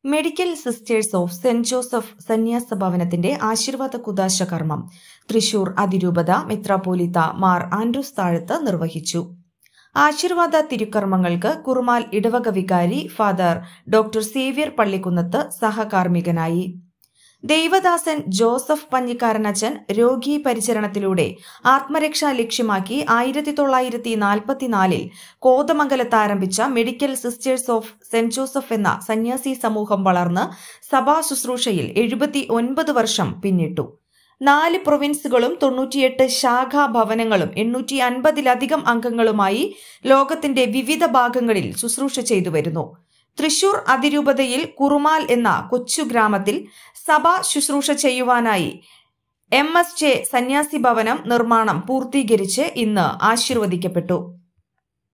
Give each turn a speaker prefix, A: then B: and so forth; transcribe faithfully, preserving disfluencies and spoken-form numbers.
A: Medical sisters of saint Joseph സന്യാസ ഭവനത്തിന്റെ ആശീർവാദ കുദാശ കർമ്മം തൃശൂർ അതിരൂപത മെത്രാപ്പോലീത്ത മാർ ആൻഡ്രൂസ് താഴത്ത് നിർവഹിച്ചു. ആശീർവാദ തിരുക്കർമ്മങ്ങൾക്ക് കുറുമാൽ ഇടവക വികാരി ഫാദർ ഡോക്ടർ സേവ്യർ പള്ളിക്കുന്നത്ത് സഹകാർമ്മികനായി. ദൈവദാസൻ ജോസഫ് പഞ്ഞിക്കാരനച്ചൻ രോഗീ പരിചരണത്തിലൂടെ ആത്മരക്ഷ ലക്ഷ്യമാക്കി ആയിരത്തി തൊള്ളായിരത്തി നാൽപ്പത്തിനാലിൽ കോതമംഗലത്ത് ആരംഭിച്ച medical sisters of saint Joseph എന്ന സന്യാസി സമൂഹം വളർന്ന് സഭാ ശുശ്രൂഷയിൽ എഴുപത്തി ഒൻപത് വർഷം പിന്നിട്ടു. നാല് പ്രൊവിൻസുകളും തൊണ്ണൂറ്റിയെട്ട് ശാഖാ ഭവനങ്ങളും എണ്ണൂറ്റി അൻപതിലധികം അംഗങ്ങളുമായി ലോകത്തിന്റെ വിവിധ ഭാഗങ്ങളിൽ ശുശ്രൂഷ ചെയ്തു വരുന്നു. തൃശൂർ അതിരൂപതയിൽ കുറുമാൽ എന്ന കൊച്ചു ഗ്രാമത്തിൽ സഭ ശുശ്രൂഷ ചെയ്യുവാനായി എം എസ് ജെ സന്യാസി ഭവനം നിർമ്മാണം പൂർത്തീകരിച്ച് ഇന്ന് ആശീർവദിക്കപ്പെട്ടു.